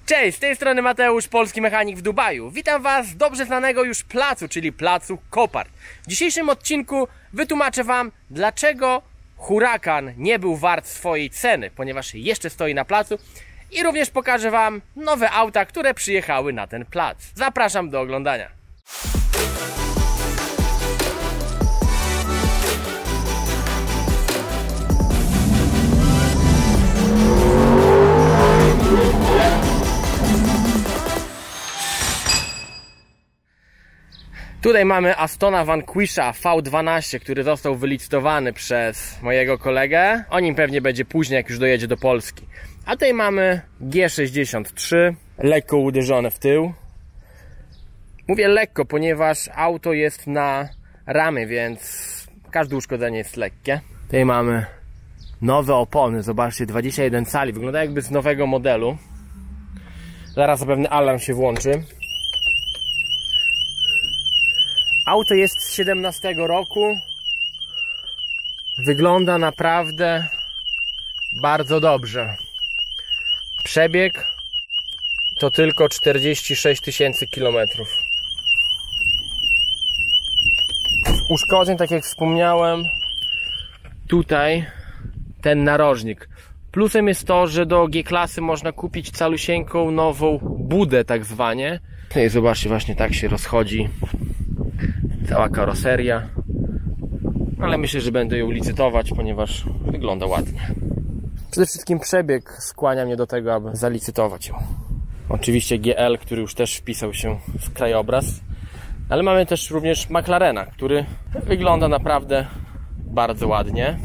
Cześć, z tej strony Mateusz, polski mechanik w Dubaju. Witam Was z dobrze znanego już placu, czyli placu Copart. W dzisiejszym odcinku wytłumaczę Wam, dlaczego Huracan nie był wart swojej ceny, ponieważ jeszcze stoi na placu, i również pokażę Wam nowe auta, które przyjechały na ten plac. Zapraszam do oglądania. Tutaj mamy Astona Vanquisha V12, który został wylicytowany przez mojego kolegę. O nim pewnie będzie później, jak już dojedzie do Polski. A tutaj mamy G63, lekko uderzone w tył. Mówię lekko, ponieważ auto jest na ramy, więc każde uszkodzenie jest lekkie. Tutaj mamy nowe opony, zobaczcie, 21 cali, wygląda jakby z nowego modelu. Zaraz zapewne alarm się włączy. Auto jest z 17 roku. Wygląda naprawdę bardzo dobrze. Przebieg to tylko 46 tysięcy kilometrów. Uszkodzeń, tak jak wspomniałem, tutaj ten narożnik. Plusem jest to, że do G-klasy można kupić calusieńką nową budę, tak zwanie. I zobaczcie, właśnie tak się rozchodzi cała karoseria, ale myślę, że będę ją licytować, ponieważ wygląda ładnie. Przede wszystkim przebieg skłania mnie do tego, aby zalicytować ją. Oczywiście GL, który już też wpisał się w krajobraz, ale mamy też również McLarena, który wygląda naprawdę bardzo ładnie.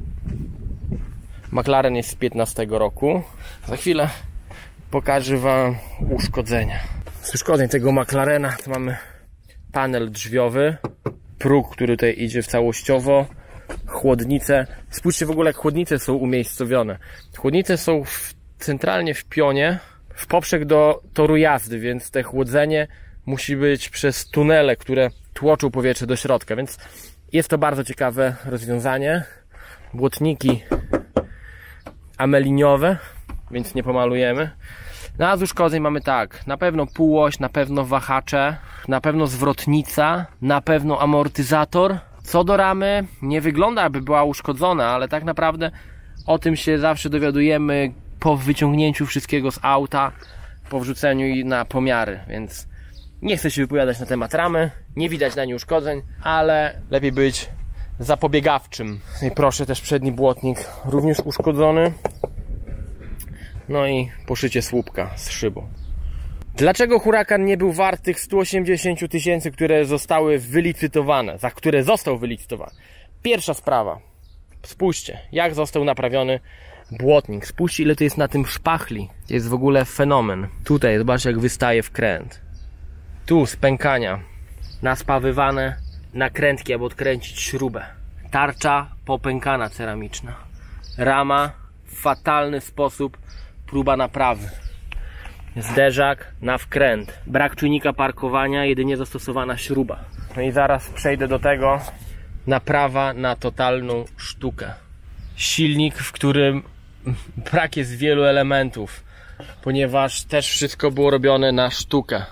McLaren jest z 15 roku. Za chwilę pokażę Wam uszkodzenia. Z uszkodzeń tego McLarena to mamy panel drzwiowy, próg, który tutaj idzie w całościowo, chłodnice. Spójrzcie w ogóle, jak chłodnice są umiejscowione. Chłodnice są centralnie w pionie, w poprzek do toru jazdy, więc te chłodzenie musi być przez tunele, które tłoczą powietrze do środka, więc jest to bardzo ciekawe rozwiązanie. Błotniki ameliniowe, więc nie pomalujemy. No a z uszkodzeń mamy tak, na pewno półoś, na pewno wahacze, na pewno zwrotnica, na pewno amortyzator. Co do ramy, nie wygląda, aby była uszkodzona, ale tak naprawdę o tym się zawsze dowiadujemy po wyciągnięciu wszystkiego z auta, po wrzuceniu jej na pomiary, więc nie chcę się wypowiadać na temat ramy, nie widać na niej uszkodzeń, ale lepiej być zapobiegawczym. I proszę, też przedni błotnik również uszkodzony. No i poszycie słupka z szybą. Dlaczego Huracan nie był wart tych 180 tysięcy, które zostały wylicytowane, za które został wylicytowany? Pierwsza sprawa. Spójrzcie, jak został naprawiony błotnik. Spójrzcie, ile to jest na tym szpachli. To jest w ogóle fenomen. Tutaj, zobaczcie, jak wystaje wkręt. Tu spękania. Naspawywane nakrętki, aby odkręcić śrubę. Tarcza popękana ceramiczna. Rama w fatalny sposób. Próba naprawy. Zderzak na wkręt. Brak czujnika parkowania, jedynie zastosowana śruba. No i zaraz przejdę do tego. Naprawa na totalną sztukę. Silnik, w którym brak jest wielu elementów, ponieważ też wszystko było robione na sztukę.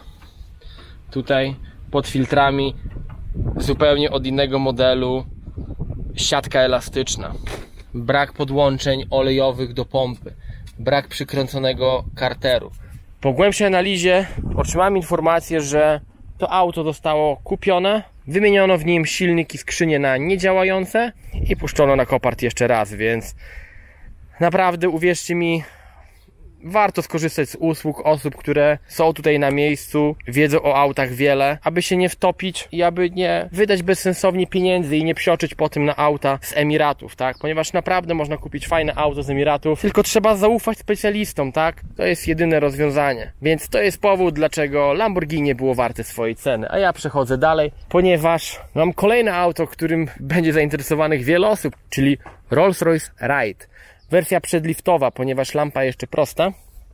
Tutaj pod filtrami zupełnie od innego modelu siatka elastyczna. Brak podłączeń olejowych do pompy. Brak przykręconego karteru. Po głębszej analizie otrzymałem informację, że to auto zostało kupione, wymieniono w nim silnik i skrzynie na niedziałające i puszczono na Copart jeszcze raz, więc naprawdę, uwierzcie mi, warto skorzystać z usług osób, które są tutaj na miejscu, wiedzą o autach wiele, aby się nie wtopić i aby nie wydać bezsensownie pieniędzy i nie psioczyć po tym na auta z Emiratów, tak? Ponieważ naprawdę można kupić fajne auto z Emiratów, tylko trzeba zaufać specjalistom, tak? To jest jedyne rozwiązanie. Więc to jest powód, dlaczego Lamborghini było warte swojej ceny. A ja przechodzę dalej, ponieważ mam kolejne auto, którym będzie zainteresowanych wiele osób, czyli Rolls-Royce Ride. Wersja przedliftowa, ponieważ lampa jeszcze prosta,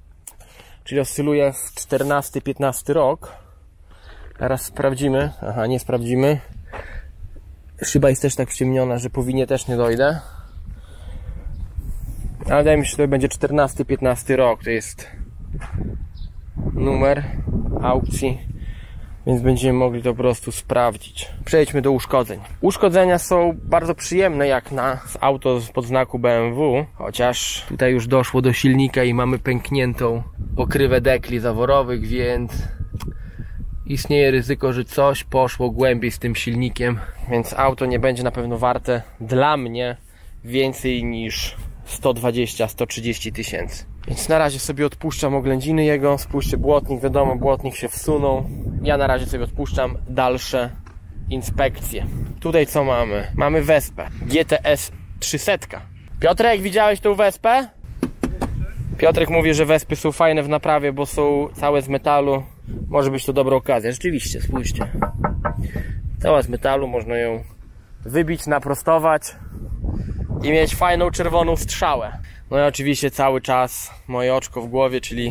czyli oscyluje w 14-15 rok. Teraz sprawdzimy. Aha, nie sprawdzimy. Szyba jest też tak przyciemniona, że powinien też nie dojdę. Ale wydaje mi się, że to będzie 14-15 rok. To jest numer aukcji, więc będziemy mogli to po prostu sprawdzić. Przejdźmy do uszkodzeń. Uszkodzenia są bardzo przyjemne jak na auto pod znaku BMW, chociaż tutaj już doszło do silnika i mamy pękniętą pokrywę dekli zaworowych, więc istnieje ryzyko, że coś poszło głębiej z tym silnikiem, więc auto nie będzie na pewno warte dla mnie więcej niż 120-130 tysięcy. Więc na razie sobie odpuszczam oględziny jego. Spójrzcie, błotnik, wiadomo, błotnik się wsunął. Ja na razie sobie odpuszczam dalsze inspekcje. Tutaj co mamy? Mamy Vespę GTS 300. Piotrek, widziałeś tą Vespę? Piotrek mówi, że Vespy są fajne w naprawie, bo są całe z metalu. Może być to dobra okazja. Rzeczywiście, spójrzcie. Cała z metalu, można ją wybić, naprostować i mieć fajną czerwoną strzałę. No i oczywiście cały czas moje oczko w głowie, czyli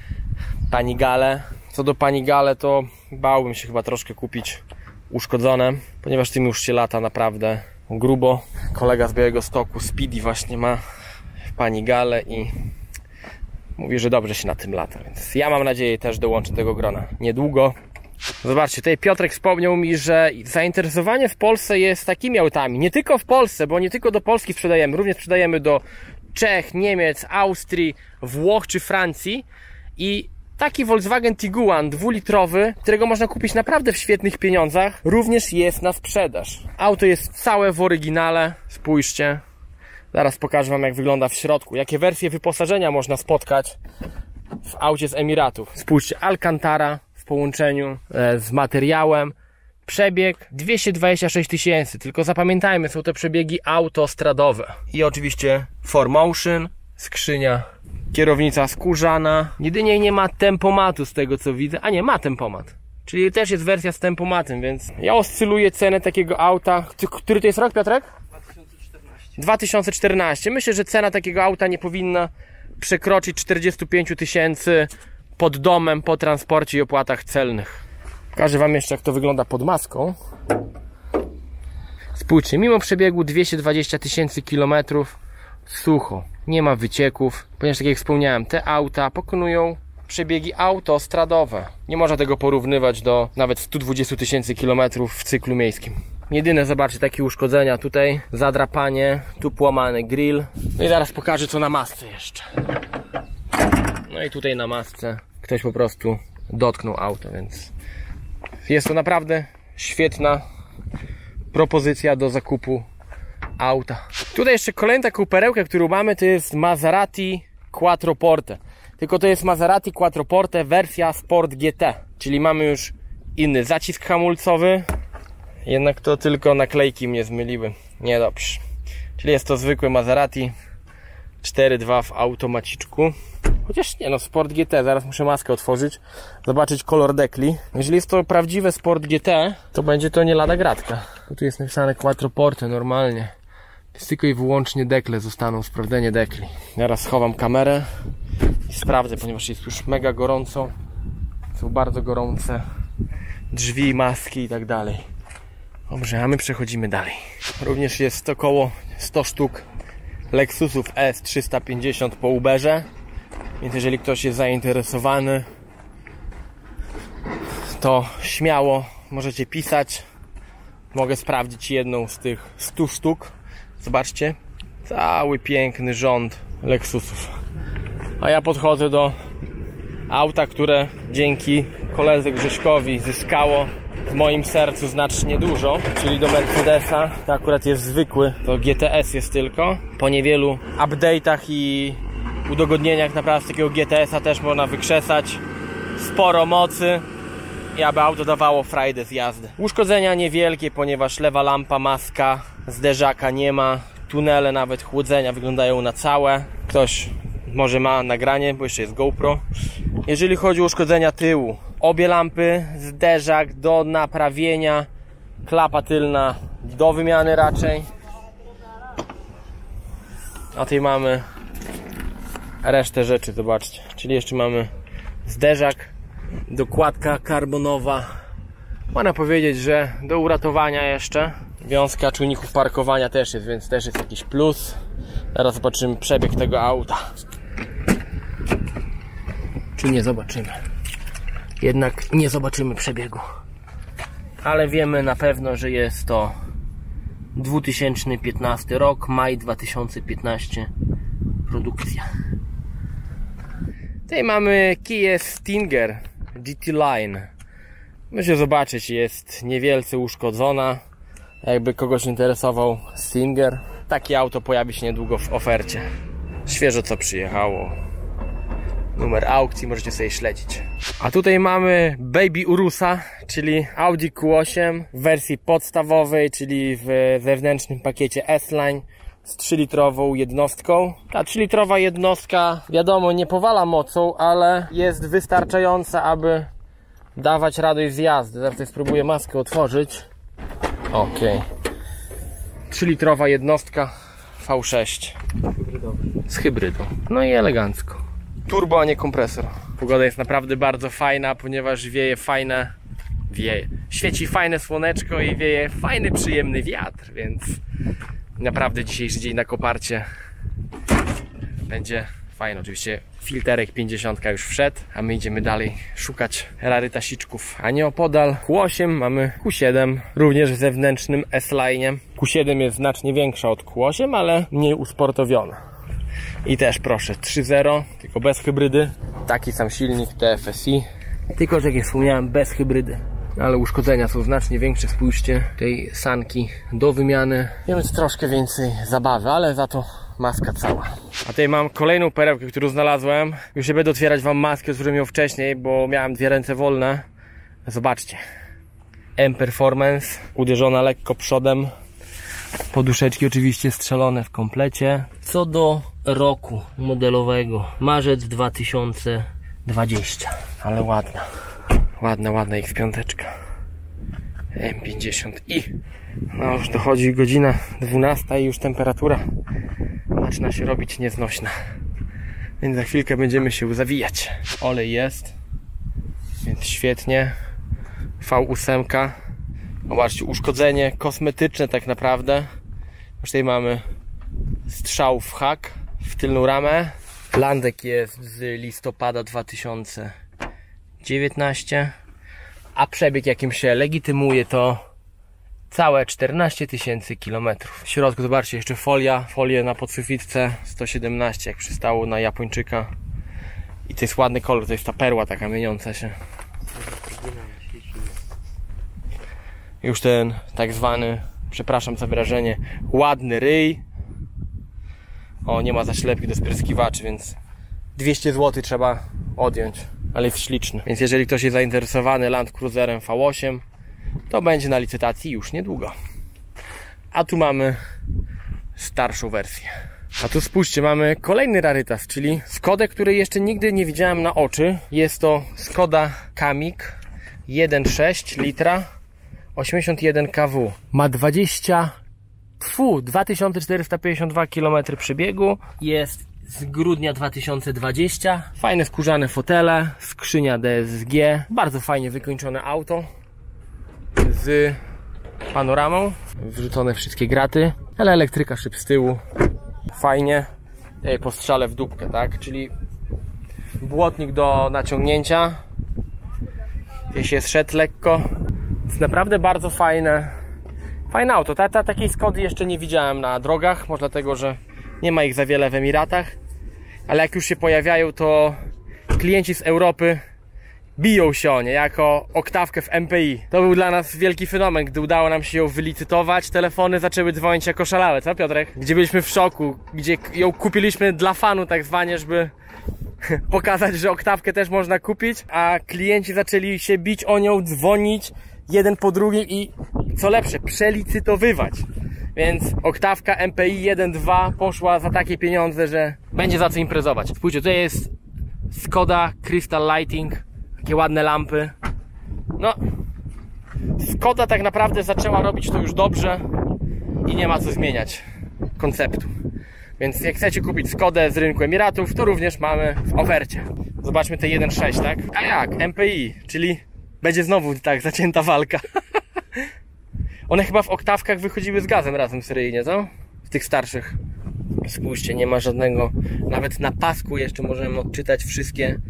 Panigale. Co do Panigale, to bałbym się chyba troszkę kupić uszkodzone, ponieważ tym już się lata naprawdę grubo. Kolega z Białegostoku, Speedy, właśnie ma Panigale i mówi, że dobrze się na tym lata, więc ja mam nadzieję też dołączę do tego grona niedługo. Zobaczcie, tutaj Piotrek wspomniał mi, że zainteresowanie w Polsce jest takimi autami. Nie tylko w Polsce, bo nie tylko do Polski sprzedajemy, również sprzedajemy do Czech, Niemiec, Austrii, Włoch czy Francji. I taki Volkswagen Tiguan 2-litrowy, którego można kupić naprawdę w świetnych pieniądzach, również jest na sprzedaż. Auto jest całe w oryginale, spójrzcie. Zaraz pokażę wam, jak wygląda w środku, jakie wersje wyposażenia można spotkać w aucie z Emiratów. Spójrzcie, Alcantara w połączeniu z materiałem. Przebieg 226 tysięcy, tylko zapamiętajmy, są to przebiegi autostradowe. I oczywiście 4Motion, skrzynia, kierownica skórzana. Jedynie nie ma tempomatu z tego co widzę, a nie, ma tempomat. Czyli też jest wersja z tempomatem, więc ja oscyluję cenę takiego auta. Który to jest rok, Piotrek? 2014. Myślę, że cena takiego auta nie powinna przekroczyć 45 tysięcy pod domem, po transporcie i opłatach celnych. Pokażę wam jeszcze, jak to wygląda pod maską. Spójrzcie, mimo przebiegu 220 tysięcy kilometrów, sucho, nie ma wycieków, ponieważ tak jak wspomniałem, te auta pokonują przebiegi autostradowe. Nie można tego porównywać do nawet 120 tysięcy kilometrów w cyklu miejskim. Jedyne, zobaczcie, takie uszkodzenia tutaj, zadrapanie, tu połamany grill. No i zaraz pokażę, co na masce jeszcze. No i tutaj na masce ktoś po prostu dotknął auto, więc jest to naprawdę świetna propozycja do zakupu auta. Tutaj jeszcze kolejna taką perełkę, którą mamy, to jest Maserati Quattroporte. Tylko to jest Maserati Quattroporte wersja Sport GT, czyli mamy już inny zacisk hamulcowy. Jednak to tylko naklejki mnie zmyliły. Niedobrze. Czyli jest to zwykły Maserati 4.2 w automaciczku. Chociaż nie no, Sport GT, zaraz muszę maskę otworzyć, zobaczyć kolor dekli. Jeżeli jest to prawdziwe Sport GT, to będzie to nie lada gratka. Bo tu jest napisane Quattroporte normalnie. To jest tylko i wyłącznie dekle zostaną, sprawdzenie dekli. Teraz schowam kamerę i sprawdzę, ponieważ jest już mega gorąco. Są bardzo gorące drzwi, maski i tak dalej. Dobrze, a my przechodzimy dalej. Również jest około 100 sztuk Lexusów ES350 po Uberze. Więc jeżeli ktoś jest zainteresowany, to śmiało możecie pisać. Mogę sprawdzić jedną z tych 100 sztuk. Zobaczcie, cały piękny rząd Lexusów. A ja podchodzę do auta, które dzięki koledze Grześkowi zyskało w moim sercu znacznie dużo, czyli do Mercedesa. To akurat jest zwykły, to GTS jest tylko. Po niewielu update'ach i udogodnieniach naprawdę z takiego GTS-a też można wykrzesać sporo mocy i aby auto dawało frajdę z jazdy. Uszkodzenia niewielkie, ponieważ lewa lampa, maska, zderzaka nie ma, tunele nawet chłodzenia wyglądają na całe. Ktoś może ma nagranie, bo jeszcze jest GoPro. Jeżeli chodzi o uszkodzenia tyłu, obie lampy, zderzak do naprawienia, klapa tylna do wymiany raczej. A tutaj mamy resztę rzeczy, zobaczcie. Czyli jeszcze mamy zderzak, dokładka karbonowa. Można powiedzieć, że do uratowania jeszcze. Wiązka czujników parkowania też jest, więc też jest jakiś plus. Teraz zobaczymy przebieg tego auta. czy nie zobaczymy. Jednak nie zobaczymy przebiegu. Ale wiemy na pewno, że jest to 2015 rok, maj 2015 produkcja. Tutaj mamy Kia Stinger GT Line. Możecie zobaczyć, jest niewielce uszkodzona. Jakby kogoś interesował Stinger, takie auto pojawi się niedługo w ofercie. Świeżo co przyjechało. Numer aukcji możecie sobie śledzić. A tutaj mamy Baby Urusa, czyli Audi Q8 w wersji podstawowej, czyli w zewnętrznym pakiecie S-Line z 3-litrową jednostką. Ta 3-litrowa jednostka, wiadomo, nie powala mocą, ale jest wystarczająca, aby dawać radość z jazdy. Zaraz tutaj spróbuję maskę otworzyć. Ok. 3-litrowa jednostka V6 z hybrydą. No i elegancko. Turbo, a nie kompresor. Pogoda jest naprawdę bardzo fajna, ponieważ świeci fajne słoneczko i wieje fajny, przyjemny wiatr, więc naprawdę dzisiejszy dzień na Koparcie będzie fajny. Oczywiście filterek 50 już wszedł, a my idziemy dalej szukać rarytasiczków. A nieopodal Q8 mamy Q7, również w zewnętrznym S-Line. Q7 jest znacznie większa od Q8, ale mniej usportowiona. I też proszę, 3.0, tylko bez hybrydy. Taki sam silnik TFSI, tylko że jak ja wspomniałem, bez hybrydy. Ale uszkodzenia są znacznie większe, spójrzcie, tej sanki do wymiany. Więc troszkę więcej zabawy, ale za to maska cała. A tutaj mam kolejną perełkę, którą znalazłem. Już nie będę otwierać wam maskę, którą ją wcześniej, bo miałem dwie ręce wolne. Zobaczcie. M-Performance, uderzona lekko przodem. Poduszeczki oczywiście strzelone w komplecie. Co do roku modelowego, marzec 2020. Ale ładna. Ładna X5. M50i. No już dochodzi godzina 12 i już temperatura zaczyna się robić nieznośna. Więc za chwilkę będziemy się zawijać. Olej jest, więc świetnie. V8. Zobaczcie, uszkodzenie kosmetyczne tak naprawdę. Już tutaj mamy strzał w hak, w tylną ramę. Landek jest z listopada 2019, a przebieg jakim się legitymuje to całe 14 000 kilometrów. W środku zobaczcie jeszcze folię na podsufitce 117, jak przystało na Japończyka. I to jest ładny kolor, to jest ta perła taka mieniąca się. Już ten tak zwany, przepraszam za wyrażenie, ładny ryj. O, nie ma zaślepki do spryskiwaczy, więc 200 zł trzeba odjąć, ale jest śliczny. Więc jeżeli ktoś jest zainteresowany Land Cruiserem V8, to będzie na licytacji już niedługo. A tu mamy starszą wersję. A tu spójrzcie, mamy kolejny rarytas, czyli Skodę, której jeszcze nigdy nie widziałem na oczy. Jest to Skoda Kamiq 1.6 litra 81 kW. Ma 2452 km przebiegu. Jest z grudnia 2020. Fajne skórzane fotele, skrzynia DSG. Bardzo fajnie wykończone auto z panoramą. Wrzucone wszystkie graty, ale elektryka, szyb z tyłu. Fajnie. Po strzale w dupkę, tak? Czyli błotnik do naciągnięcia. Gdzieś jest szedł lekko. Jest naprawdę bardzo fajne auto. Takiej Skody jeszcze nie widziałem na drogach. Może dlatego, że nie ma ich za wiele w Emiratach. Ale jak już się pojawiają, to klienci z Europy biją się o nie jako oktawkę w MPI. To był dla nas wielki fenomen, gdy udało nam się ją wylicytować. Telefony zaczęły dzwonić jako szalałe, co Piotrek? Gdzie byliśmy w szoku, gdzie ją kupiliśmy dla fanu tak zwanie, żeby pokazać, że oktawkę też można kupić, a klienci zaczęli się bić o nią, dzwonić jeden po drugim i co lepsze, przelicytowywać. Więc oktawka MPI 1.2 poszła za takie pieniądze, że będzie za co imprezować. Spójrzcie, tutaj jest Skoda Crystal Lighting, takie ładne lampy. No, Skoda tak naprawdę zaczęła robić to już dobrze i nie ma co zmieniać konceptu. Więc jak chcecie kupić Skodę z rynku Emiratów, to również mamy w ofercie. Zobaczmy te 1.6, tak? A jak? MPI, czyli będzie znowu tak zacięta walka. One chyba w oktawkach wychodziły z gazem razem seryjnie, co? W tych starszych. Spójrzcie, nie ma żadnego, nawet na pasku jeszcze możemy odczytać wszystkie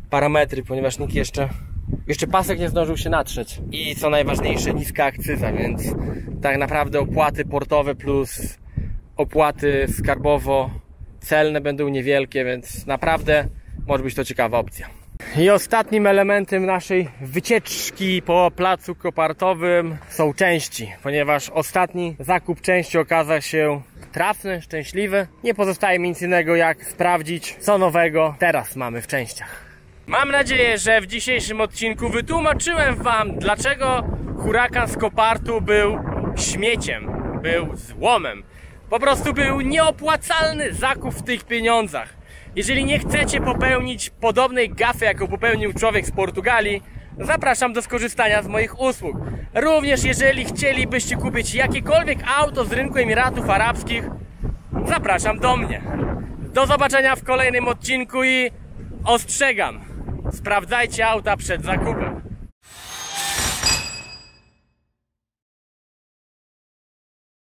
parametry, ponieważ nikt jeszcze pasek nie zdążył się natrzeć. I co najważniejsze, niska akcyza, więc tak naprawdę opłaty portowe plus opłaty skarbowo-celne będą niewielkie, więc naprawdę może być to ciekawa opcja. I ostatnim elementem naszej wycieczki po placu kopartowym są części, ponieważ ostatni zakup części okazał się trafny, szczęśliwy. Nie pozostaje mi nic innego jak sprawdzić, co nowego teraz mamy w częściach. Mam nadzieję, że w dzisiejszym odcinku wytłumaczyłem Wam, dlaczego hurakan z Kopartu był śmieciem, był złomem. Po prostu był nieopłacalny zakup w tych pieniądzach. Jeżeli nie chcecie popełnić podobnej gafy, jaką popełnił człowiek z Portugalii, zapraszam do skorzystania z moich usług. Również jeżeli chcielibyście kupić jakiekolwiek auto z rynku Emiratów Arabskich, zapraszam do mnie. Do zobaczenia w kolejnym odcinku i ostrzegam, sprawdzajcie auta przed zakupem.